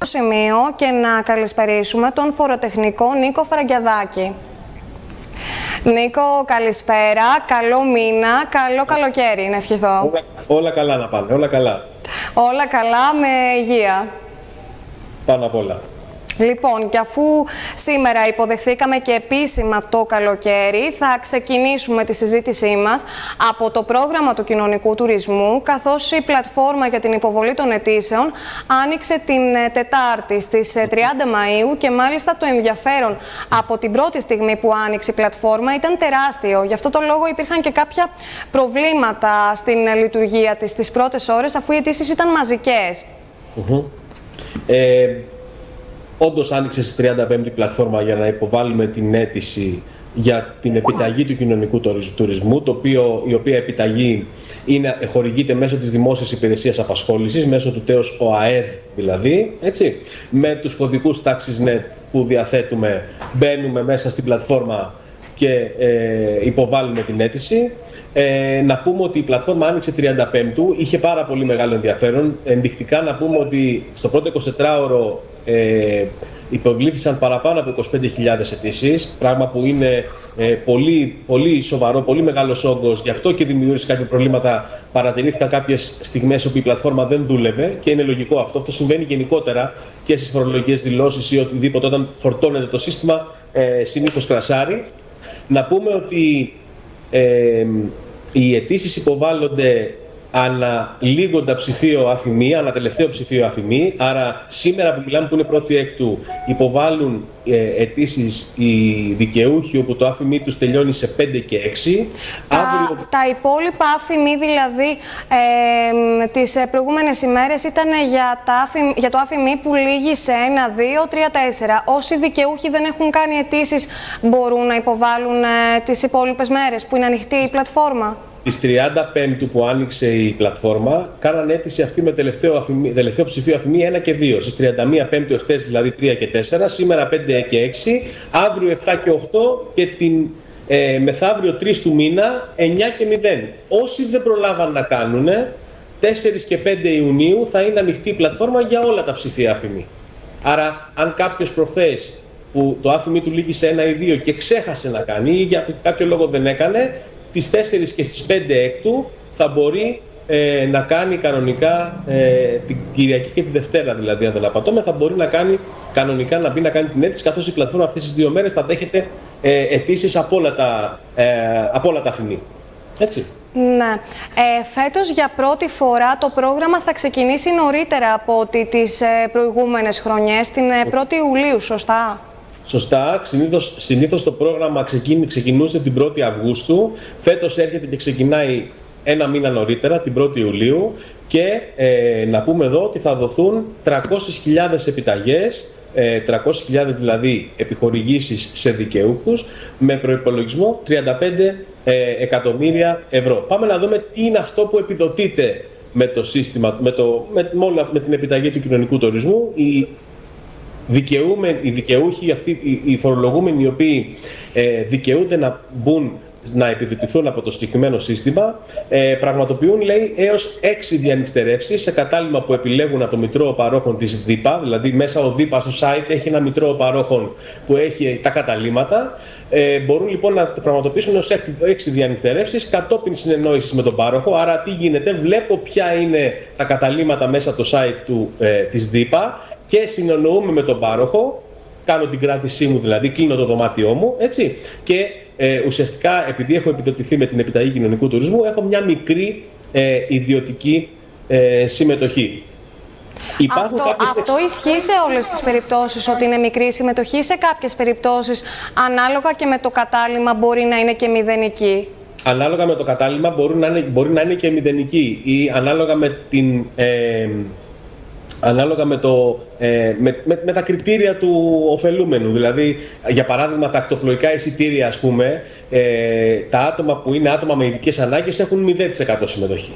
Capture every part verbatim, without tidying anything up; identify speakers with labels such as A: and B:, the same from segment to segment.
A: σημείο και να καλησπερίσουμε τον φοροτεχνικό Νίκο Φραγκιαδάκη. Νίκο, καλησπέρα, καλό μήνα, καλό καλοκαίρι, να ευχηθώ.
B: Όλα, όλα καλά να πάνε, όλα καλά.
A: Όλα καλά, με υγεία.
B: Πάνω απ' όλα.
A: Λοιπόν, και αφού σήμερα υποδεχθήκαμε και επίσημα το καλοκαίρι, θα ξεκινήσουμε τη συζήτησή μας από το πρόγραμμα του κοινωνικού τουρισμού, καθώς η πλατφόρμα για την υποβολή των αιτήσεων άνοιξε την Τετάρτη στις τριάντα Μαΐου και μάλιστα το ενδιαφέρον από την πρώτη στιγμή που άνοιξε η πλατφόρμα ήταν τεράστιο. Γι' αυτό το λόγο υπήρχαν και κάποια προβλήματα στην λειτουργία της τις πρώτες ώρες, αφού οι αιτήσεις ήταν μαζικές.
B: Mm-hmm. ε... Όντως άνοιξε στις τριάντα πέμπτη πλατφόρμα για να υποβάλουμε την αίτηση για την επιταγή του κοινωνικού τουρισμού, το οποίο, η οποία επιταγή είναι, χορηγείται μέσω της Δημόσιας Υπηρεσίας Απασχόλησης, μέσω του ΤΕΟΣ ΟΑΕΔ δηλαδή, έτσι. Με τους κωδικούς TaxisNet που διαθέτουμε, μπαίνουμε μέσα στην πλατφόρμα και ε, υποβάλλουμε την αίτηση. Ε, να πούμε ότι η πλατφόρμα άνοιξε τριάντα πέμπτου, είχε πάρα πολύ μεγάλο ενδιαφέρον. Ενδεικτικά να πούμε ότι στο πρώτο εικοσιτετράωρο ε, υποβλήθησαν παραπάνω από είκοσι πέντε χιλιάδες αιτήσεις, πράγμα που είναι ε, πολύ, πολύ σοβαρό, πολύ μεγάλος όγκος. Γι' αυτό και δημιούργησε κάποια προβλήματα. Παρατηρήθηκαν κάποιες στιγμές όπου η πλατφόρμα δεν δούλευε και είναι λογικό αυτό. Αυτό συμβαίνει γενικότερα και στις φορολογικές δηλώσεις ή οτιδήποτε. Όταν φορτώνεται το σύστημα, ε, συνήθως κρασάρει. Να πούμε ότι ε, οι αιτήσεις υποβάλλονται ανά λίγοντα ψηφίο αφημί, ανά τελευταίο ψηφίο αφημί. Άρα σήμερα που μιλάμε, που είναι πρώτη έκτου, υποβάλλουν ε, αιτήσεις οι δικαιούχοι όπου το αφημί τους τελειώνει σε πέντε και έξι.
A: Τα,
B: Αύριο...
A: τα υπόλοιπα αφημί δηλαδή ε, τις προηγούμενες ημέρες ήταν για, τα αφημί, για το αφημί που λήγει σε ένα, δύο, τρία, τέσσερα. Όσοι δικαιούχοι δεν έχουν κάνει αιτήσεις μπορούν να υποβάλουν ε, τις υπόλοιπες μέρες που είναι ανοιχτή η πλατφόρμα.
B: Στις τριάντα πέμπτου που άνοιξε η πλατφόρμα, κάνανε αίτηση αυτή με τελευταίο, αφημί, τελευταίο ψηφίο αφημί ένα και δύο. Στις τριάντα μία Πέμπτου εχθές δηλαδή τρία και τέσσερα, σήμερα πέντε και έξι, αύριο επτά και οκτώ και την ε, μεθαύριο τρεις του μήνα εννιά και μηδέν. Όσοι δεν προλάβαν να κάνουν, τέσσερα και πέντε Ιουνίου θα είναι ανοιχτή η πλατφόρμα για όλα τα ψηφία αφημί. Άρα, αν κάποιος προχθές που το αφημί του λήγει σε ένα ή δύο και ξέχασε να κάνει ή για κάποιο λόγο δεν έκανε, τις τέσσερις και στις πέντε έκτου θα μπορεί ε, να κάνει κανονικά ε, την Κυριακή και τη Δευτέρα, δηλαδή αν δεν απατώμε, θα μπορεί να κάνει κανονικά να μπει να κάνει την αίτηση, καθώς η πλατφόρμα αυτές τις δύο μέρες θα δέχεται ε, αιτήσεις από όλα τα, ε, από όλα τα αφημί. Έτσι.
A: Ναι. Ε, φέτος για πρώτη φορά το πρόγραμμα θα ξεκινήσει νωρίτερα από ότι τις ε, προηγούμενες χρονιές, την ε, πρώτη Ιουλίου, σωστά?
B: Σωστά. Συνήθως, συνήθως το πρόγραμμα ξεκιν, ξεκινούσε την πρώτη Αυγούστου. Φέτος έρχεται και ξεκινάει ένα μήνα νωρίτερα, την πρώτη Ιουλίου. Και ε, να πούμε εδώ ότι θα δοθούν τριακόσιες χιλιάδες επιταγές, ε, τριακόσιες χιλιάδες δηλαδή επιχορηγήσεις σε δικαιούχους, με προϋπολογισμό τριάντα πέντε εκατομμύρια ευρώ. Πάμε να δούμε τι είναι αυτό που επιδοτείται με το σύστημα, με, το, με, με την επιταγή του κοινωνικού τουρισμού. Η, οι δικαιούχοι, αυτοί, οι φορολογούμενοι οι οποίοι ε, δικαιούνται να μπουν, να επιδοτηθούν από το συγκεκριμένο σύστημα, ε, πραγματοποιούν, λέει, έως έξι διανυξτερεύσεις σε κατάλημα που επιλέγουν από το Μητρό Παρόχων της ΔΥΠΑ. Δηλαδή μέσα ο ΔΥΠΑ στο site έχει ένα Μητρό Παρόχων που έχει τα καταλήματα. Ε, μπορούν λοιπόν να πραγματοποιήσουν έως έξι διανυκτερεύσεις κατόπιν συνεννόησης με τον πάροχο. Άρα τι γίνεται, βλέπω ποια είναι τα καταλήματα μέσα από το site του, ε, της ΔΥΠΑ και συνεννοούμε με τον πάροχο, κάνω την κράτησή μου δηλαδή, κλείνω το δωμάτιό μου, έτσι, και ε, ουσιαστικά επειδή έχω επιδοτηθεί με την επιταγή κοινωνικού τουρισμού, έχω μια μικρή ε, ιδιωτική ε, συμμετοχή.
A: Αυτό, κάποιες... αυτό ισχύει σε όλες τις περιπτώσεις ότι είναι μικρή συμμετοχή, σε κάποιες περιπτώσεις ανάλογα και με το κατάλημα μπορεί να είναι και μηδενική?
B: Ανάλογα με το κατάλημα μπορεί να είναι, μπορεί να είναι και μηδενική ή ανάλογα με την... Ε, Ανάλογα με, το, ε, με, με, με τα κριτήρια του ωφελούμενου. Δηλαδή, για παράδειγμα, τα ακτοπλοϊκά εισιτήρια, ας πούμε, ε, τα άτομα που είναι άτομα με ειδικές ανάγκες έχουν μηδέν τοις εκατό συμμετοχή.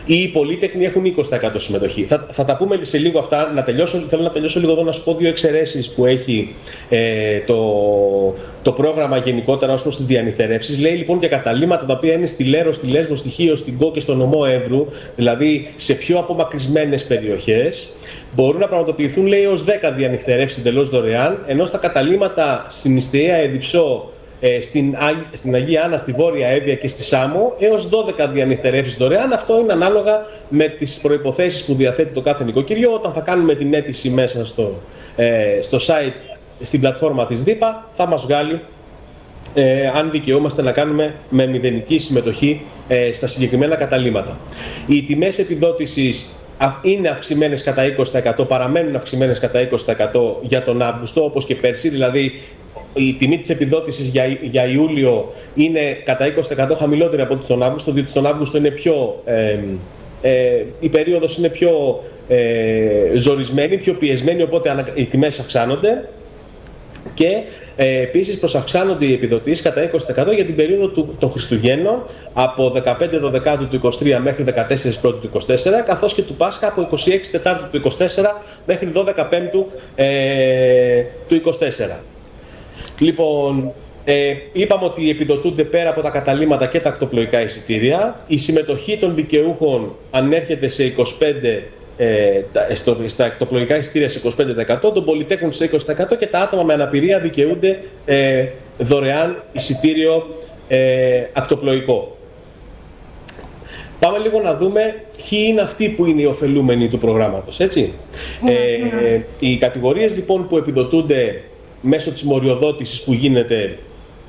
B: Οι πολύτεχνοι έχουν είκοσι τοις εκατό συμμετοχή. Θα, θα τα πούμε σε λίγο αυτά. Να τελειώσω, θέλω να τελειώσω λίγο εδώ να σου πω δύο εξαιρέσεις που έχει ε, το, το πρόγραμμα γενικότερα ως προς τις διανυκτερεύσεις. Λέει λοιπόν για καταλύματα τα οποία είναι στη Λέρο, στη Λέσβο, στη Χίο, στην Κό και στο νομό Εύρου, δηλαδή σε πιο απομακρυσμένες περιοχές, μπορούν να πραγματοποιηθούν, λέει, ως δέκα διανυκτερεύσεις εντελώς δωρεάν, ενώ στα καταλύματα στην Ιστιαία, Εδιψό, Στην, στην Αγία Άννα, στη Βόρεια Εύβοια και στη Σάμο, έως δώδεκα διανυκτερεύσεις δωρεάν. Αυτό είναι ανάλογα με τις προϋποθέσεις που διαθέτει το κάθε νοικοκυριό. Όταν θα κάνουμε την αίτηση μέσα στο, ε, στο site, στην πλατφόρμα της ΔΥΠΑ, θα μας βγάλει ε, αν δικαιούμαστε να κάνουμε με μηδενική συμμετοχή ε, στα συγκεκριμένα καταλύματα. Οι τιμές επιδότησης είναι αυξημένες κατά είκοσι τοις εκατό, παραμένουν αυξημένες κατά είκοσι τοις εκατό για τον Αύγουστο, όπως και πέρσι, δηλαδή η τιμή της επιδότησης για, για Ιούλιο είναι κατά είκοσι τοις εκατό χαμηλότερη από ό,τι τον Αύγουστο, διότι στον Αύγουστο είναι πιο, ε, ε, η περίοδος είναι πιο ε, ζορισμένη, πιο πιεσμένη, οπότε οι τιμές αυξάνονται. Και ε, επίσης προσαυξάνονται οι επιδοτήσεις κατά είκοσι τοις εκατό για την περίοδο του, των Χριστουγέννων από δεκαπέντε Δωδεκάτου του είκοσι τρία μέχρι δεκατέσσερα Πρώτου του είκοσι τέσσερα, καθώς και του Πάσχα από είκοσι έξι Τετάρτου του είκοσι τέσσερα μέχρι δώδεκα Πέμπτου ε, του είκοσι τέσσερα. Λοιπόν, ε, είπαμε ότι επιδοτούνται πέρα από τα καταλύματα και τα ακτοπλοϊκά εισιτήρια. Η συμμετοχή των δικαιούχων ανέρχεται σε είκοσι πέντε ε, στο, στα ακτοπλοϊκά εισιτήρια σε είκοσι πέντε τοις εκατό, των πολυτέχνων σε είκοσι τοις εκατό και τα άτομα με αναπηρία δικαιούνται ε, δωρεάν εισιτήριο ε, ακτοπλοϊκό. Πάμε λίγο να δούμε ποιοι είναι αυτοί που είναι οι ωφελούμενοι του προγράμματος, έτσι. Mm-hmm. ε, ε, οι κατηγορίες λοιπόν που επιδοτούνται μέσω της μοριοδότησης που γίνεται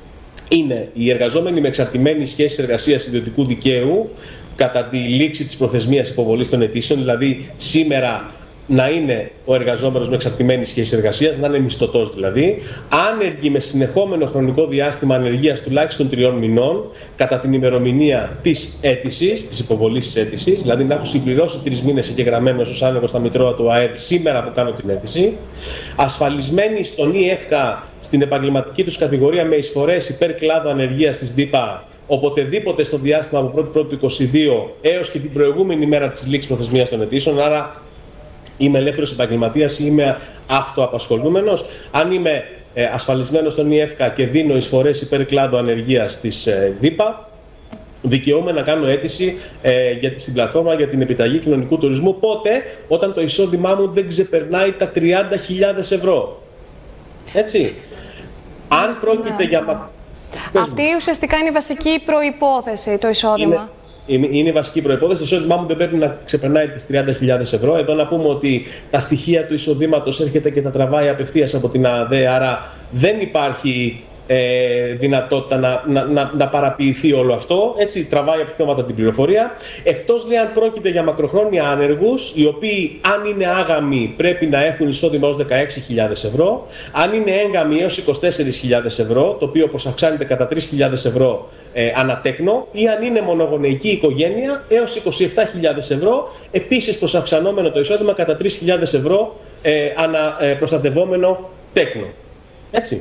B: είναι οι εργαζόμενοι με εξαρτημένη σχέση εργασίας ιδιωτικού δικαίου κατά τη λήξη της προθεσμίας υποβολής των αιτήσεων, δηλαδή σήμερα να είναι ο εργαζόμενος με εξαρτημένη σχέση εργασίας, να είναι μισθωτός δηλαδή, άνεργοι με συνεχόμενο χρονικό διάστημα ανεργίας τουλάχιστον τριών μηνών κατά την ημερομηνία της αίτησης, της υποβολής της αίτησης, δηλαδή να έχουν συμπληρώσει τρεις μήνες εγγεγραμμένος ως άνεργος στα Μητρώα του ΑΕΔ σήμερα που κάνω την αίτηση, ασφαλισμένοι στον ΙΕΦΚΑ στην επαγγελματική τους κατηγορία με εισφορές υπέρ κλάδου ανεργίας της ΔΥΠΑ οποτεδήποτε στο διάστημα από πρώτη Πρώτου του είκοσι δύο έως και την προηγούμενη μέρα της λήξης προθεσμίας των αιτήσεων, άρα είμαι ελεύθερος επαγγελματίας ή είμαι αυτοαπασχολούμενος. Αν είμαι ε, ασφαλισμένος στον ΙΕΦΚΑ και δίνω εισφορές υπέρ κλάδου ανεργίας της ε, ΔΥΠΑ, δικαιούμαι να κάνω αίτηση ε, για, στην πλατφόρμα για την επιταγή κοινωνικού τουρισμού. Πότε? Όταν το εισόδημά μου δεν ξεπερνάει τα τριάντα χιλιάδες ευρώ. Έτσι. Αν πρόκειται yeah. για...
A: Αυτή ουσιαστικά είναι η βασική προϋπόθεση, το εισόδημα.
B: Είναι... Είναι η βασική προϋπόθεση. Το εισόδημά μου δεν πρέπει να ξεπερνάει τις τριάντα χιλιάδες ευρώ. Εδώ να πούμε ότι τα στοιχεία του εισοδήματος έρχεται και τα τραβάει απευθείας από την ΑΔΕ, άρα δεν υπάρχει ε, δυνατότητα να, να, να, να παραποιηθεί όλο αυτό. Έτσι, τραβάει απευθείας την πληροφορία. Εκτός λέει αν πρόκειται για μακροχρόνια άνεργους, οι οποίοι αν είναι άγαμοι πρέπει να έχουν εισόδημα ως δεκαέξι χιλιάδες ευρώ. Αν είναι έγκαμοι έως είκοσι τέσσερις χιλιάδες ευρώ, το οποίο προσαυξάνεται κατά τρεις χιλιάδες ευρώ Ε, ανατέκνο, ή αν είναι μονογονεϊκή οικογένεια έως είκοσι επτά χιλιάδες ευρώ, επίσης προσαυξανόμενο το εισόδημα κατά τρεις χιλιάδες ευρώ ε, ανα, ε, προστατευόμενο τέκνο. Έτσι.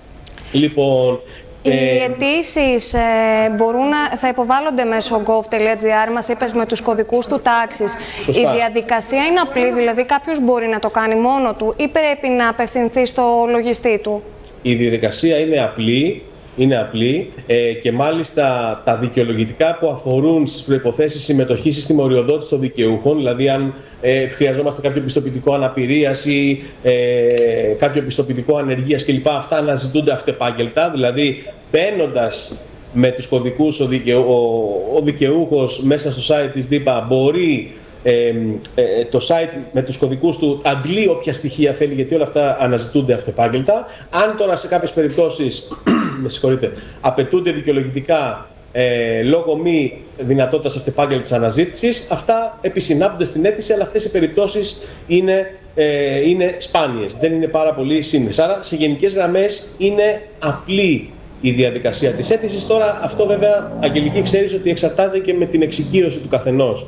B: Λοιπόν,
A: οι ε, αιτήσεις ε, μπορούν να, θα υποβάλλονται μέσω gov.gr, μας είπες, με τους κωδικούς του τάξης.
B: Σωστά.
A: Η διαδικασία είναι απλή, δηλαδή κάποιος μπορεί να το κάνει μόνο του ή πρέπει να απευθυνθεί στο λογιστή του?
B: Η διαδικασία είναι απλή. Είναι απλή ε, και μάλιστα τα δικαιολογητικά που αφορούν στις προϋποθέσεις συμμετοχής στη μοριοδότηση των δικαιούχων, δηλαδή αν ε, χρειαζόμαστε κάποιο πιστοποιητικό αναπηρίας ή ε, κάποιο πιστοποιητικό ανεργίας κλπ. Αυτά αναζητούνται αυτεπάγγελτα, δηλαδή μπαίνοντας με τους κωδικούς ο, δικαιού, ο, ο δικαιούχος μέσα στο site της ΔΥΠΑ μπορεί Ε, ε, το site με τους κωδικούς του αντλεί όποια στοιχεία θέλει, γιατί όλα αυτά αναζητούνται αυτεπάγγελτα. Αν τώρα σε κάποιες περιπτώσεις με συγχωρείτε, απαιτούνται δικαιολογητικά ε, λόγω μη δυνατότητας αυτεπάγγελτης αναζήτησης, αυτά επισυνάπτονται στην αίτηση, αλλά αυτές οι περιπτώσεις είναι, ε, είναι σπάνιες, δεν είναι πάρα πολύ σύνδεσες. Άρα σε γενικές γραμμές είναι απλή η διαδικασία της αίτησης. Τώρα αυτό βέβαια, Αγγελική, ξέρεις ότι εξαρτάται και με την εξοικείωση του καθενός.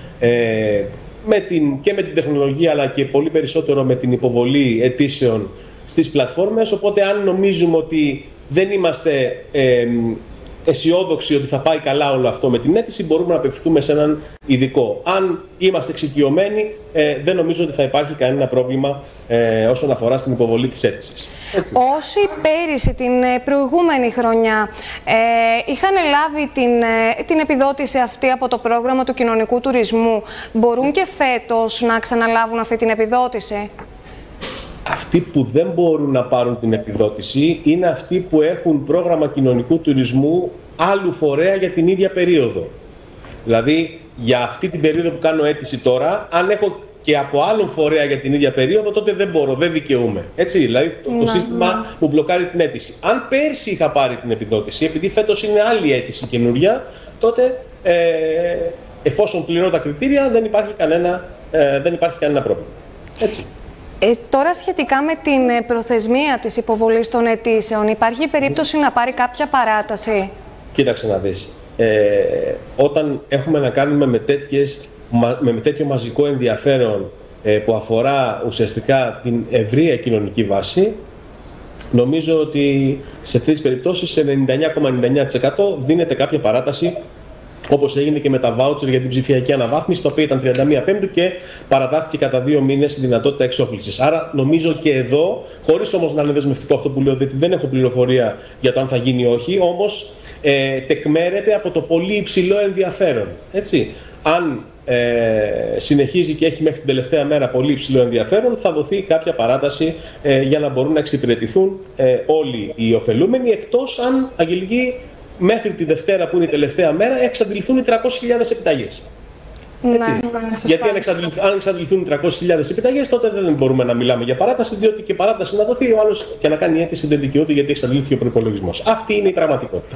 B: Ε, με την, και με την τεχνολογία, αλλά και πολύ περισσότερο με την υποβολή αιτήσεων στις πλατφόρμες, οπότε αν νομίζουμε ότι δεν είμαστε ε, αισιόδοξοι ότι θα πάει καλά όλο αυτό με την αίτηση, μπορούμε να απευθυνθούμε σε έναν ειδικό. Αν είμαστε εξοικειωμένοι, ε, δεν νομίζω ότι θα υπάρχει κανένα πρόβλημα ε, όσον αφορά στην υποβολή της αίτησης. Έτσι.
A: Όσοι πέρυσι την προηγούμενη χρονιά ε, είχαν λάβει την, ε, την επιδότηση αυτή από το πρόγραμμα του κοινωνικού τουρισμού, μπορούν και φέτος να ξαναλάβουν αυτή την επιδότηση?
B: Αυτοί που δεν μπορούν να πάρουν την επιδότηση είναι αυτοί που έχουν πρόγραμμα κοινωνικού τουρισμού άλλου φορέα για την ίδια περίοδο. Δηλαδή, για αυτή την περίοδο που κάνω αίτηση τώρα, αν έχω και από άλλον φορέα για την ίδια περίοδο, τότε δεν μπορώ, δεν δικαιούμαι. Έτσι, δηλαδή το, το σύστημα μου μπλοκάρει την αίτηση. Αν πέρσι είχα πάρει την επιδότηση, επειδή φέτος είναι άλλη αίτηση καινούρια, τότε ε, εφόσον πληρώνω τα κριτήρια, δεν υπάρχει κανένα, ε, δεν υπάρχει κανένα πρόβλημα. Έτσι.
A: Ε, τώρα σχετικά με την προθεσμία της υποβολής των αιτήσεων, υπάρχει περίπτωση να πάρει κάποια παράταση?
B: Κοίταξε να δεις. Ε, όταν έχουμε να κάνουμε με, τέτοιες, με, με τέτοιο μαζικό ενδιαφέρον ε, που αφορά ουσιαστικά την ευρεία κοινωνική βάση, νομίζω ότι σε αυτές τις περιπτώσεις σε ενενήντα εννιά κόμμα ενενήντα εννιά τοις εκατό δίνεται κάποια παράταση, όπως έγινε και με τα βάουτσερ για την ψηφιακή αναβάθμιση, το οποίο ήταν τριάντα μία Πέμπτου και παρατάθηκε κατά δύο μήνες η δυνατότητα εξόφλησης. Άρα, νομίζω και εδώ, χωρίς όμως να είναι δεσμευτικό αυτό που λέω, διότι δεν έχω πληροφορία για το αν θα γίνει ή όχι, όμως ε, τεκμέρεται από το πολύ υψηλό ενδιαφέρον. Έτσι. Αν ε, συνεχίζει και έχει μέχρι την τελευταία μέρα πολύ υψηλό ενδιαφέρον, θα δοθεί κάποια παράταση ε, για να μπορούν να εξυπηρετηθούν ε, όλοι οι ωφελούμενοι, εκτός αν, Αγγελική, μέχρι τη Δευτέρα που είναι η τελευταία μέρα, εξαντληθούν οι τριακόσιες χιλιάδες επιταγές. Έτσι. Ναι, γιατί αν εξαντληθούν, αν εξαντληθούν οι τριακόσιες χιλιάδες επιταγές, τότε δεν μπορούμε να μιλάμε για παράταση, διότι και παράταση να δοθεί ο άλλος και να κάνει αίτηση δεν δικαιούται γιατί εξαντλήθηκε ο προϋπολογισμός. Αυτή είναι η πραγματικότητα.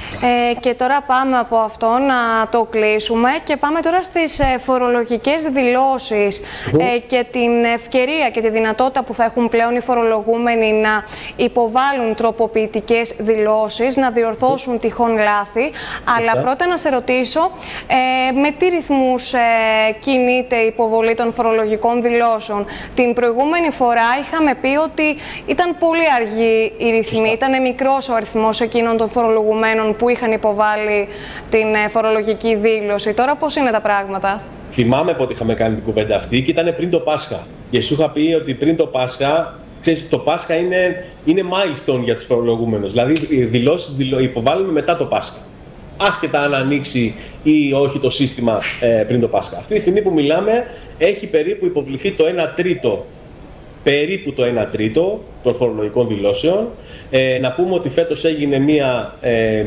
A: Ε, και τώρα πάμε από αυτό να το κλείσουμε και πάμε τώρα στις ε, φορολογικές δηλώσεις mm. ε, και την ευκαιρία και τη δυνατότητα που θα έχουν πλέον οι φορολογούμενοι να υποβάλουν τροποποιητικές δηλώσεις, να διορθώσουν mm. τυχόν λάθη. Mm. Αλλά πρώτα να σε ρωτήσω, ε, με τι ρυθμούς ε, κινείται η υποβολή των φορολογικών δηλώσεων? Την προηγούμενη φορά είχαμε πει ότι ήταν πολύ αργοί οι ρυθμοί, mm. ήταν μικρός ο αριθμός εκείνων των φορολογουμένων που είχαν υποβάλει την φορολογική δήλωση. Τώρα πώς είναι τα πράγματα?
B: Θυμάμαι πότε είχαμε κάνει την κουβέντα αυτή και ήταν πριν το Πάσχα. Και σου είχα πει ότι πριν το Πάσχα, ξέρεις, το Πάσχα είναι, είναι milestone για τους φορολογούμενους. Δηλαδή οι δηλώσεις υποβάλλουμε μετά το Πάσχα. Άσχετα αν ανοίξει ή όχι το σύστημα ε, πριν το Πάσχα. Αυτή τη στιγμή που μιλάμε έχει περίπου υποβληθεί το ένα τρίτο, περίπου το ένα τρίτο των φορολογικών δηλώσεων. Ε, να πούμε ότι φέτος έγινε μία, ε,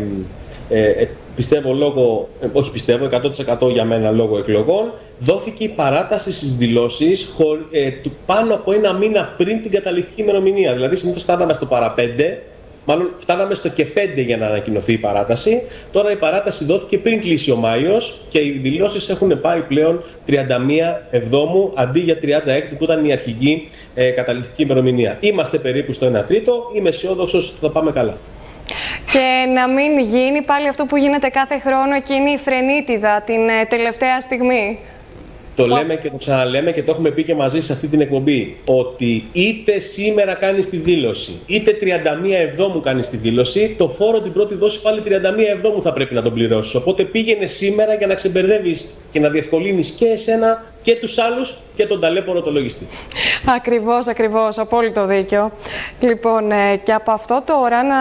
B: ε, πιστεύω λόγω, ε, όχι πιστεύω, εκατό τοις εκατό για μένα λόγω εκλογών, δόθηκε η παράταση στις δηλώσεις χω, ε, του πάνω από ένα μήνα πριν την καταληκτική ημερομηνία. Δηλαδή συνήθως φτάναμε στο παραπέντε, μάλλον φτάναμε στο και πέντε για να ανακοινωθεί η παράταση. Τώρα η παράταση δόθηκε πριν κλείσει ο Μάιος και οι δηλώσεις έχουν πάει πλέον τριάντα μία Εβδόμου αντί για τριάντα έκτη που ήταν η αρχική ε, καταληκτική ημερομηνία. Είμαστε περίπου στο ένα τρίτο, είμαι αισιόδοξος ότι θα πάμε καλά.
A: Και να μην γίνει πάλι αυτό που γίνεται κάθε χρόνο, εκείνη η φρενίτιδα την ε, τελευταία στιγμή.
B: Το λέμε και το ξαναλέμε και το έχουμε πει και μαζί σε αυτή την εκπομπή, ότι είτε σήμερα κάνεις τη δήλωση, είτε τριάντα μία Εβδόμου κάνεις τη δήλωση, το φόρο την πρώτη δόση πάλι τριάντα μία Εβδόμου θα πρέπει να τον πληρώσεις. Οπότε πήγαινε σήμερα για να ξεμπερδεύεις και να διευκολύνεις και εσένα και τους άλλους και τον ταλέπορο το λογιστή. Ακριβώς,
A: ακριβώς, απόλυτο δίκιο. Λοιπόν, ε, και από αυτό τώρα να,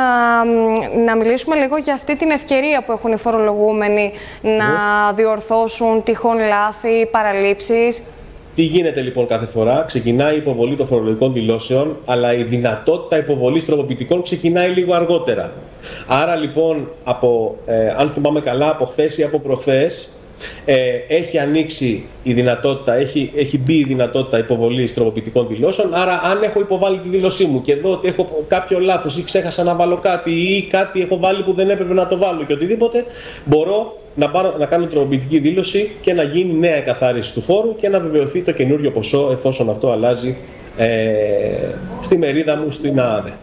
A: να μιλήσουμε λίγο για αυτή την ευκαιρία που έχουν οι φορολογούμενοι να mm. διορθώσουν τυχόν λάθη, παραλήψεις.
B: Τι γίνεται λοιπόν κάθε φορά? Ξεκινάει η υποβολή των φορολογικών δηλώσεων, αλλά η δυνατότητα υποβολής τροποποιητικών ξεκινάει λίγο αργότερα. Άρα λοιπόν, από, ε, αν θυμάμαι καλά, από χθες ή από προχθές, Ε, έχει ανοίξει η δυνατότητα, έχει, έχει μπει η δυνατότητα υποβολής τροποποιητικών δηλώσεων. Άρα, αν έχω υποβάλει τη δήλωσή μου και δω ότι έχω κάποιο λάθος ή ξέχασα να βάλω κάτι ή κάτι έχω βάλει που δεν έπρεπε να το βάλω και οτιδήποτε, μπορώ να, πάρω, να κάνω τροποποιητική δήλωση και να γίνει νέα εκαθάριση του φόρου και να βεβαιωθεί το καινούριο ποσό, εφόσον αυτό αλλάζει ε, στη μερίδα μου στην ΑΑΔΕ.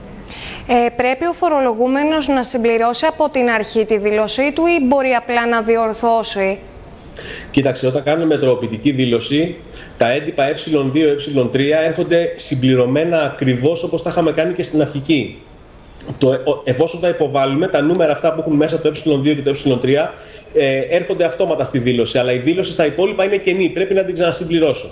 A: Ε, πρέπει ο φορολογούμενος να συμπληρώσει από την αρχή τη δήλωσή του ή μπορεί απλά να διορθώσει?
B: Κοίταξε, όταν κάνουμε τροποποιητική δήλωση, τα έντυπα ε δύο, ε τρία έρχονται συμπληρωμένα ακριβώς όπως τα είχαμε κάνει και στην αρχική. Το, εφόσον τα υποβάλουμε, τα νούμερα αυτά που έχουν μέσα το ε δύο και το ε τρία ε, έρχονται αυτόματα στη δήλωση, αλλά η δήλωση στα υπόλοιπα είναι κενή, πρέπει να την ξανασυμπληρώσω.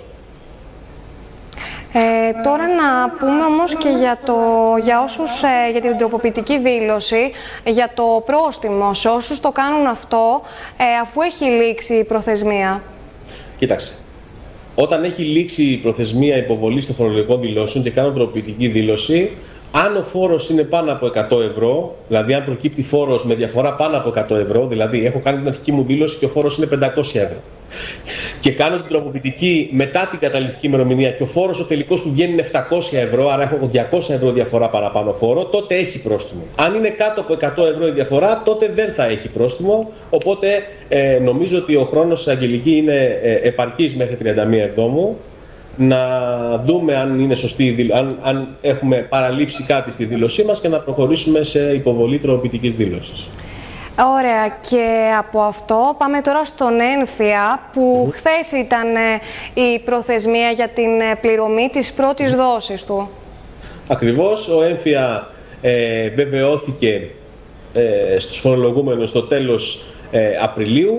A: Ε, τώρα να πούμε όμως και για, το, για όσους, ε, για την τροποποιητική δήλωση, για το πρόστιμο, σε όσους το κάνουν αυτό, ε, αφού έχει λήξει η προθεσμία.
B: Κοίταξε, όταν έχει λήξει η προθεσμία υποβολής των φορολογικών δηλώσεων και κάνω τροποποιητική δήλωση, αν ο φόρος είναι πάνω από εκατό ευρώ, δηλαδή αν προκύπτει φόρος με διαφορά πάνω από εκατό ευρώ, δηλαδή έχω κάνει την αρχική μου δήλωση και ο φόρος είναι πεντακόσια ευρώ, και κάνω την τροποποιητική μετά την καταληκτική ημερομηνία και ο φόρος ο τελικός που βγαίνει είναι επτακόσια ευρώ, άρα έχω διακόσια ευρώ διαφορά παραπάνω φόρο, τότε έχει πρόστιμο. Αν είναι κάτω από εκατό ευρώ η διαφορά, τότε δεν θα έχει πρόστιμο. Οπότε ε, νομίζω ότι ο χρόνος, Αγγελική, είναι ε, επαρκής μέχρι τριάντα μία Εβδόμου. Να δούμε αν είναι σωστή, αν, αν έχουμε παραλείψει κάτι στη δήλωσή μας και να προχωρήσουμε σε υποβολή τροποποιητικής δήλωσης.
A: Ωραία, και από αυτό πάμε τώρα στον έμφυα, που mm-hmm. χθες ήταν η προθεσμία για την πληρωμή της πρώτης mm-hmm. δόσης του. Ακριβώς,
B: ο έμφυα ε, βεβαιώθηκε ε, στους φορολογούμενους στο τέλος ε, Απριλίου,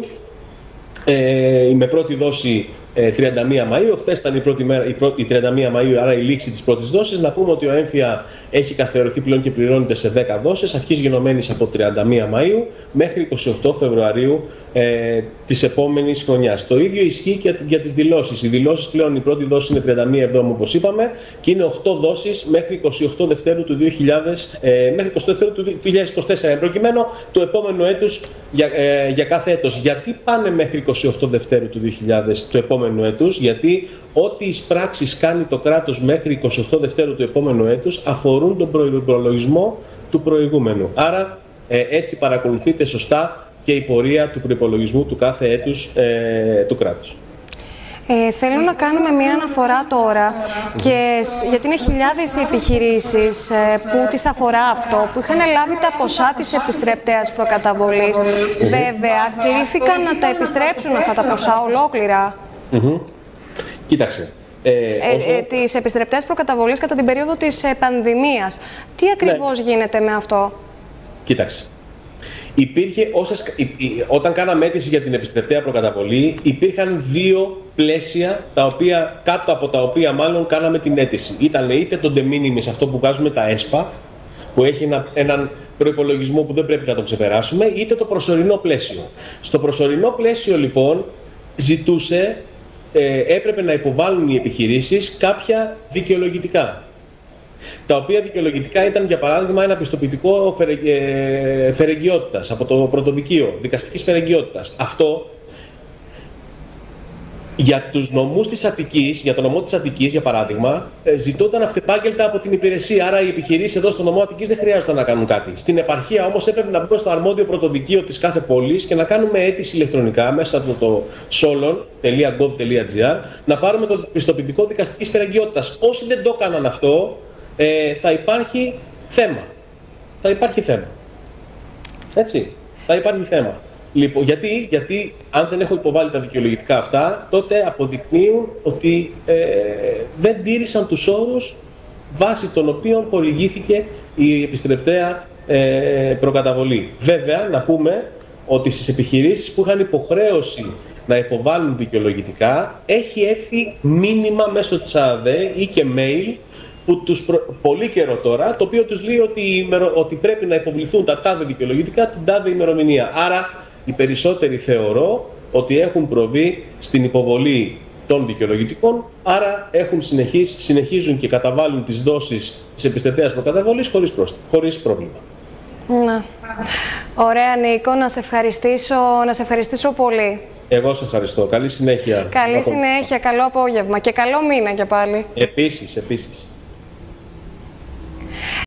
B: ε, με πρώτη δόση τριάντα μία Μαΐου, χθες ήταν η, πρώτη μέρα, η, πρώτη, η τριάντα μία Μαΐου, άρα η λήξη της πρώτης δόσης. Να πούμε ότι ο έμφυα έχει καθιερωθεί πλέον και πληρώνεται σε δέκα δόσεις, αρχής γενομένης από τριάντα μία Μαΐου μέχρι είκοσι οκτώ Φεβρουαρίου ε, της επόμενης χρονιάς. Το ίδιο ισχύει και για τις δηλώσεις. Οι δηλώσεις πλέον, η πρώτη δόση είναι τριάντα μία Εβδόμου, όπως είπαμε, και είναι οκτώ δόσεις μέχρι είκοσι οκτώ Δευτέρου του δύο χιλιάδες, ε, μέχρι είκοσι οκτώ Δευτέρου του δύο χιλιάδες είκοσι τέσσερα, προκειμένου του επόμενου έτους για, ε, για κάθε έτος. Γιατί πάνε μέχρι είκοσι οκτώ Δευτέρου του δύο χιλιάδες του επόμενου έτους? Γιατί ό,τι εις πράξεις κάνει το κράτος μέχρι είκοσι οκτώ Δευτέρου του επόμενου έτους αφορούν τον προϋπολογισμό του προηγούμενου. Άρα ε, έτσι παρακολουθείται σωστά και η πορεία του προϋπολογισμού του κάθε έτους ε, του κράτους.
A: Ε, θέλω να κάνουμε μια αναφορά τώρα, και, γιατί είναι χιλιάδες οι επιχειρήσεις ε, που τις αφορά αυτό, που είχαν λάβει τα ποσά της επιστρεπτέας προκαταβολής. Βέβαια, κλήθηκαν να τα επιστρέψουν αυτά τα ποσά ολόκληρα.
B: Mm-hmm. Κοίταξε.
A: Ε, όσο... ε, τις επιστρεπτές προκαταβολής κατά την περίοδο της ε, πανδημίας. Τι ακριβώς ναι. γίνεται με αυτό?
B: Κοίταξε. Υπήρχε, όσες, όταν κάναμε αίτηση για την επιστρεπτέα προκαταβολή, υπήρχαν δύο πλαίσια, τα οποία, κάτω από τα οποία μάλλον κάναμε την αίτηση. Ήταν είτε το de minimis, αυτό που βγάζουμε τα ΕΣΠΑ, που έχει ένα, έναν προϋπολογισμό που δεν πρέπει να τον ξεπεράσουμε, είτε το προσωρινό πλαίσιο. Στο προσωρινό πλαίσιο, λοιπόν, ζητούσε, ε, έπρεπε να υποβάλουν οι επιχειρήσεις κάποια δικαιολογητικά. Τα οποία δικαιολογητικά ήταν, για παράδειγμα, ένα πιστοποιητικό φερεγγιότητας από το πρωτοδικείο, δικαστικής φερεγγιότητας. Αυτό για τους νομούς της Αττικής, για το νομό της Αττικής, για παράδειγμα, ζητόταν αυτεπάγγελτα από την υπηρεσία. Άρα οι επιχειρήσεις εδώ στο νομό Αττικής δεν χρειάζονταν να κάνουν κάτι. Στην επαρχία όμως έπρεπε να μπούμε στο αρμόδιο πρωτοδικείο της κάθε πόλης και να κάνουμε αίτηση ηλεκτρονικά μέσα από το solon τελεία gov τελεία gr να πάρουμε το πιστοποιητικό δικαστικής φερεγγιότητας. Όσοι δεν το έκαναν αυτό, Ε, θα υπάρχει θέμα. Θα υπάρχει θέμα. Έτσι. Θα υπάρχει θέμα. Λοιπόν, γιατί, γιατί αν δεν έχω υποβάλει τα δικαιολογητικά αυτά, τότε αποδεικνύουν ότι ε, δεν τήρησαν τους όρους βάσει των οποίων χορηγήθηκε η επιστρεπτέα ε, προκαταβολή. Βέβαια, να πούμε ότι στις επιχειρήσεις που είχαν υποχρέωση να υποβάλουν δικαιολογητικά, έχει έρθει μήνυμα μέσω της ΑΔΕ ή και mail, που τους προ... πολύ καιρό τώρα, το οποίο τους λέει ότι, ότι πρέπει να υποβληθούν τα τάδε δικαιολογητικά την τάδε ημερομηνία. Άρα οι περισσότεροι θεωρώ ότι έχουν προβεί στην υποβολή των δικαιολογητικών, άρα έχουν συνεχίσει, συνεχίζουν και καταβάλουν τις δόσεις της επιστρεπτέας προκαταβολής χωρίς, πρόσθετο, χωρίς πρόβλημα.
A: Να. Ωραία, Νίκο, να σε ευχαριστήσω, να σε ευχαριστήσω πολύ.
B: Εγώ σε ευχαριστώ. Καλή συνέχεια.
A: Καλή συνέχεια, καλό απόγευμα και καλό μήνα και πάλι.
B: Επίσης, επίσης.